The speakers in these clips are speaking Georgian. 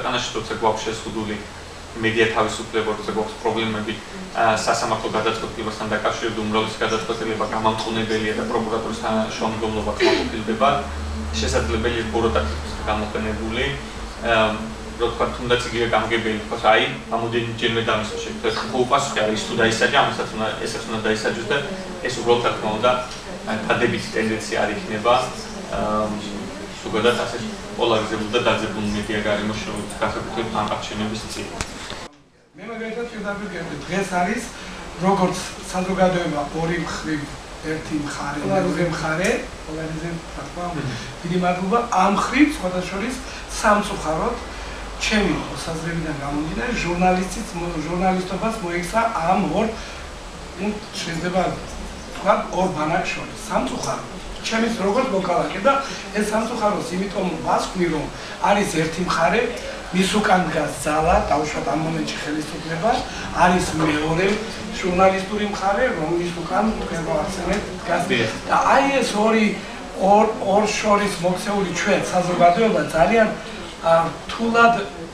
ქვეყანაში როცა გვაქვს შეზღუდული მედია თავისუფლება, როცა გვაქვს პრობლემები სასამართლო გადაწყვეტილებასთან დაკავშირებით, უმრავლესი გადაწყვეტილება გამამტყუნებელია და პროკურატურის თანამშრომლობა კმაყოფილდება, შესაძლებელია ბუროკრატიის გამოყენებული, რო თქვა თუნდაც იგივე გამგებელი თქვა, აი, ამოდენჯერმე დამისვა შეგვიძლია ხო უპასუხე არის თუ დაისაჯა, ესაც უნდა დაისაჯოს და ეს უბრალოდ რა თქმა უნდა დადებითი ტენდენცია არ იქნება. ზოგადად ასე პოლარიზებული და დაძაბული მედია გარემოში განსაკუთრებით ამ არჩევნების წინ. მე მაგალითად შევდაბერგებდი დღეს არის როგორც საზოგადოება ორი მხრივ ერთი მხარე, მეორე მხარე, პოლარიზება, დიდი მადლობა ამ მხრივ სხვათა შორის სამწუხაროდ ჩემი საზრებიდან გამომდინარე ჟურნალისტობას მოიქცა ამ ორ შეიძლება თქვა ორ ბანაკს შორის სამწუხაროდ ჩემის როგორც მოქალაქე და ეს სამწუხაროს იმიტომ ვასკვნი რომ არის ერთი მხარე მის უკან დგას ძალა დაუშვათ ამ მომენტში ხელისუფლება არის მეორე ჟურნალისტური მხარე რომლის უკან თქვენგავახსენებთ დგას და აი ეს ორ შორის მოქცეული ჩვენ საზოგადოება ძალიან რთულად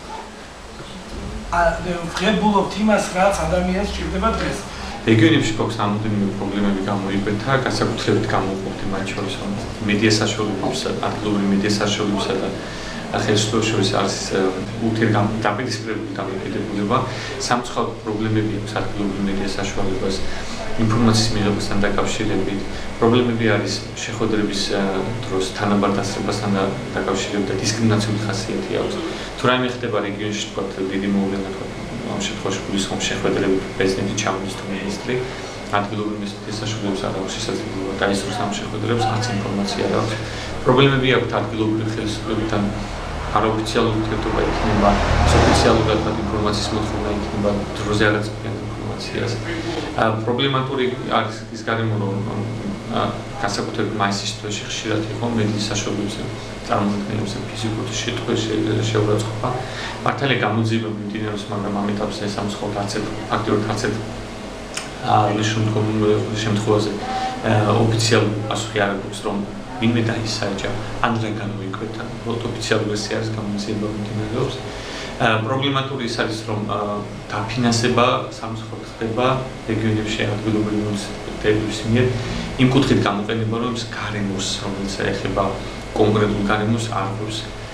ღებულობთ იმას რაც ადამიანს სჭირდება დღეს რეგიონებში გვაქვს რამოდენიმე პრობლემები გამოიკვეთა, განსაკუთრებით გამოვყოფთ მათ შორის მედია საშუალებებსა, ადგილობრივი მედია საშუალებებსა და ხელისუფლების შორის არის ურთიერთდაპირისპირებული დამოკიდებულება. სამწუხაროდ პრობლემები აქვს ადგილობრივ მედია საშუალებას ინფორმაციის მიღებასთან დაკავშირებით. პრობლემები არის შეხვედრების დროს თანაბარ დასწრებასთან დაკავშირებით და დისკრიმინაციული ხასიათი აქვს. თუ რაიმე ხდება რეგიონში, თქვათ, დიდი მოვლენა ამ შემთხვევაში გულისხმობ შეხვედრებით პრეზიდენტი ჩამოდის თუ მინისტრი ადგილობრივ მედია საშუალებას არ აქვს შესაძლებლობა დაისურვოს ამ შეხვედრებს, არც ინფორმაცია არ აქვს. პრობლემები აქვს ადგილობრივი ხელისუფლებებთან არაოფიციალური ურთიერთობა იქნება, ოფიციალურად ინფორმაციის მოთხოვნა იქნება, დროზე არ აწვდიან ინფორმაციას. პრობლემატური არის ის გარემო, რომ განსაკუთრებით მაისის თვეში ხშირად იყო მედიის საშუალებებზე წარმოქმნილებს ფიზიკური შეურაცხყოფა. მართალია გამოძიება მიმდინარეობს, მაგრამ ამ ეტაპზე სამწუხაროდ ფაქტიურად არც ერთ შემთხვევაზე ოფიციალური პასუხი არ აქვს, რომ ვინმე დაისაჯა, ან რა გამოიკვეთა, ოფიციალური ვერსია არის გამოძიება მიმდინარეობს. პრობლემატური ის არის, რომ დაფინანსება სამწუხაროდ ხდება რეგიონებში ადგილობრივი მუნიციპალიტეტების მიერ იმ კუთხით გამოყენება, რომ ის გარემოს, რომელიც ეხება კონკრეტულ გარემოს არ გვს